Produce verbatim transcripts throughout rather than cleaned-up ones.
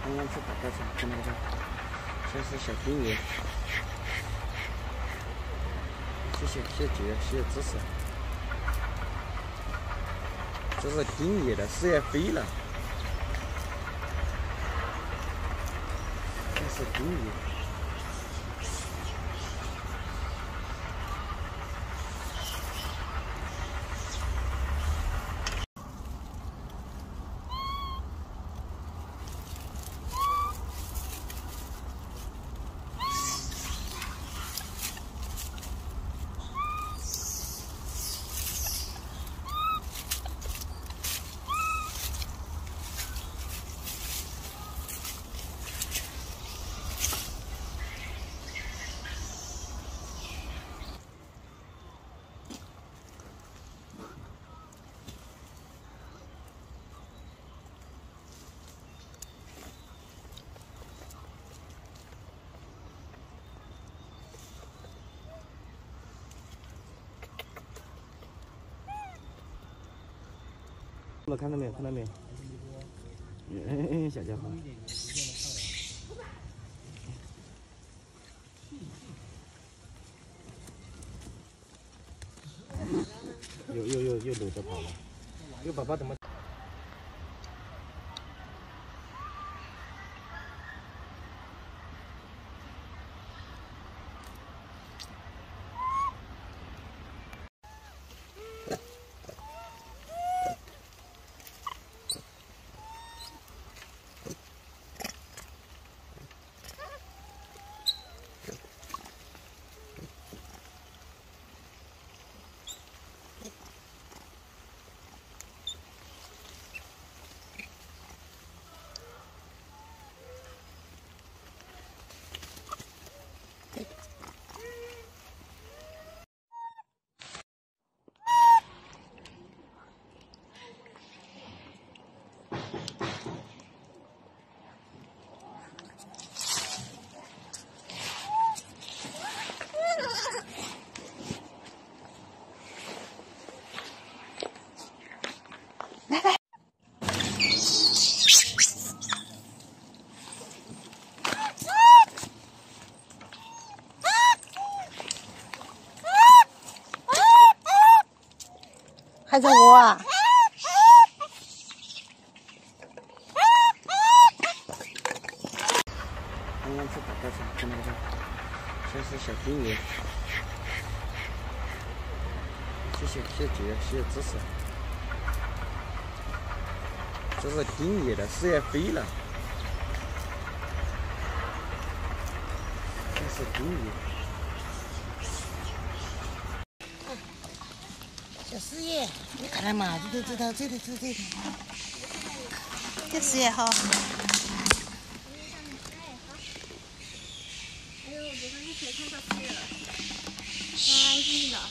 刚刚去打开场，看到没有？这是小丁爷，谢谢谢绝，谢谢支持。这是丁爷的事业飞了，这是丁爷。 看到没有？看到没有？嗯，小家伙。又又又又搂着跑了。这宝宝怎么？ 还在窝啊？ 刚刚去打开场，看到没有？这是小丁爷，谢谢谢绝，谢谢支持。这是丁爷的事业飞了，这是丁爷。 小事业，你看他嘛，这这这这这这这，这事业好。哎呦，我刚才才看到事业了，开心的。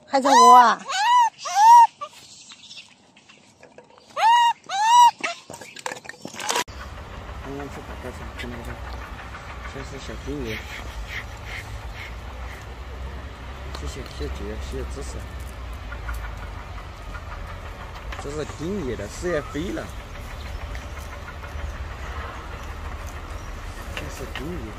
还在窝啊？ 刚刚去马盖上看那个，这是小金鱼，谢谢谢谢谢谢支持。这是金鱼的，是要飞了。这是金鱼。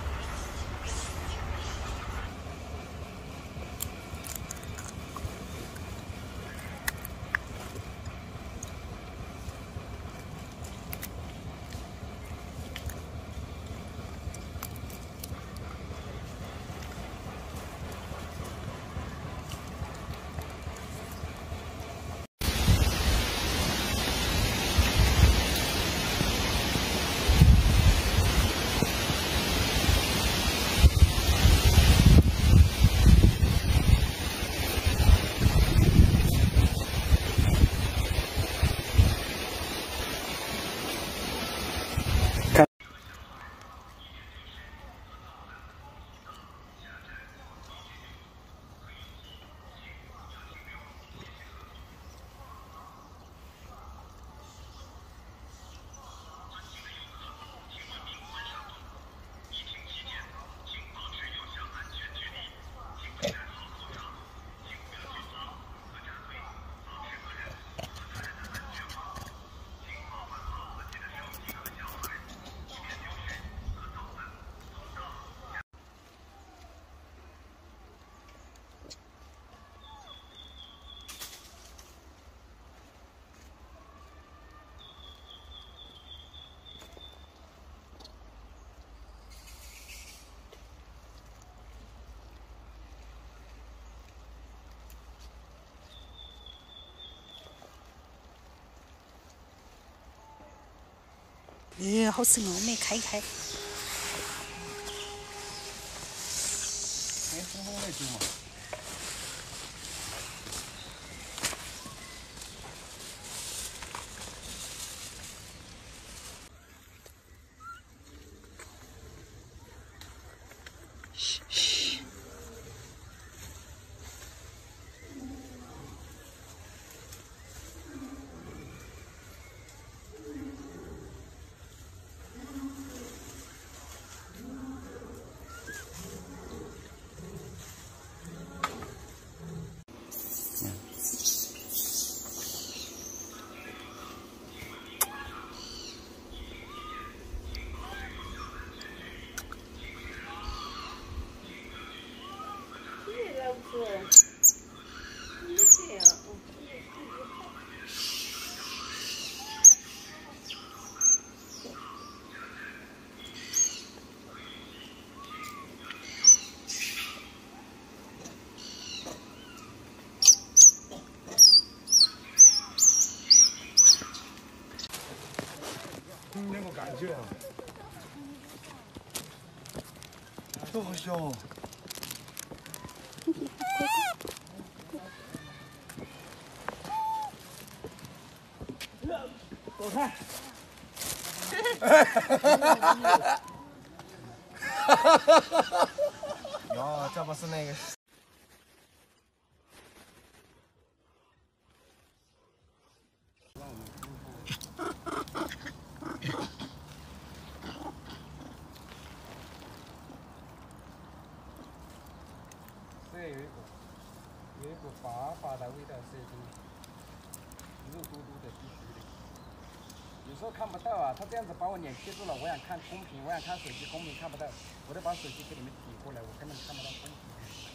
咦，好生哦，没开开。 哎，红红的就嘛。 嘘嘘。 嗯，那个感觉啊，都好小哦。走开！哈哈哈哈哈！哟，这不是那个。 这有一个，有一个发发的味道是一种肉嘟嘟的，必须的。有时候看不到啊，他这样子把我脸贴住了，我想看公屏，我想看手机公屏看不到，我得把手机给你们抵过来，我根本看不到公屏。